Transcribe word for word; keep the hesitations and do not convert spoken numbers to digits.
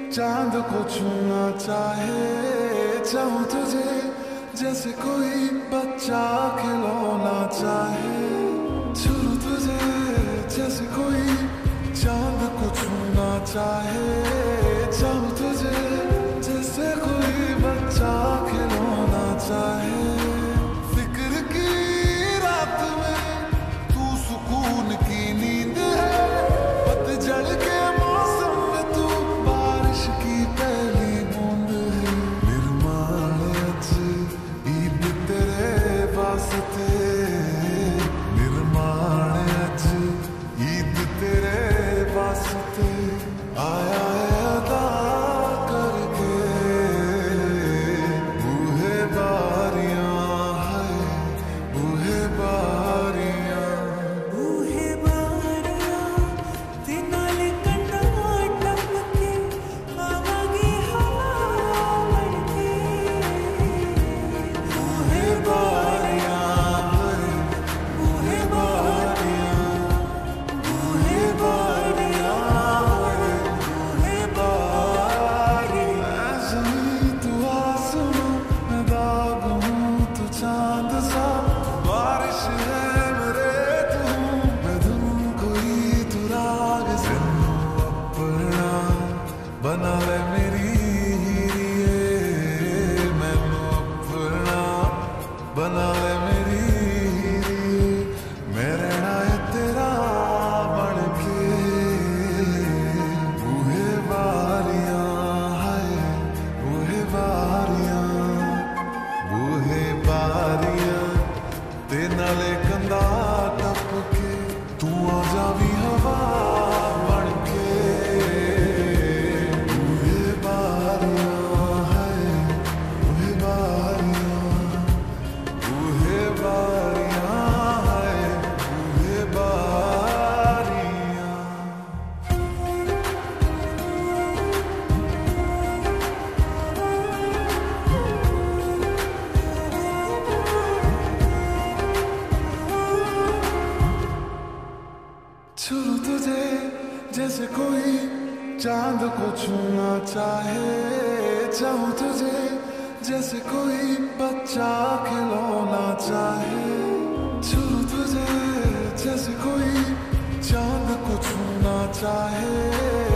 चांद को छूना चाहे, चाहूं तुझे जैसे कोई बच्चा खिलौना चाहे। छू तुझे जैसे कोई चांद को छूना चाहे, चाहूं तुझे जैसे कोई बच्चा खिलौना चाहे। फिक्र की रात में तू सुकून की नींद है, पतझड़ के मौसम में तू बारिश की पहली बूंद है। निर्माण अज ईद तेरे वास्ते, निर्माण अज ईद तेरे वास्ते आया है अदा करके। बूहे बारियां है, बूहे बारियां, बूहे बारियां ते नाल कंडा टपके आवागी हवा बनके। बूहे बारियां है, बूहे बारियां, बूहे बारियां है, बूहे बारियां। मैं ज़मीं तू आसमां, मैं दाग हूँ तू चांद सा। बारिश है मेरे तू, मैं धुन कोई तू राग से। अपना बना ले मेरी हीरिए, मैनू अपना बना ले मेरी हीरिए। मैं रहना है तेरा बन के। बूहे बारियां है, बूहे बारियां, बूहे बारियां ते नाले कंधा टपके तू आ जावी हवा बन के। बूहे बारियां है, बूहे बारियां, बूहे बारियां है, बूहे बारियां। छू तुझे जैसे कोई चांद को छूना चाहे, चाहूं तुझे जैसे कोई बच्चा खिलौना चाहे। छू तुझे जैसे कोई चांद को छूना चाहे,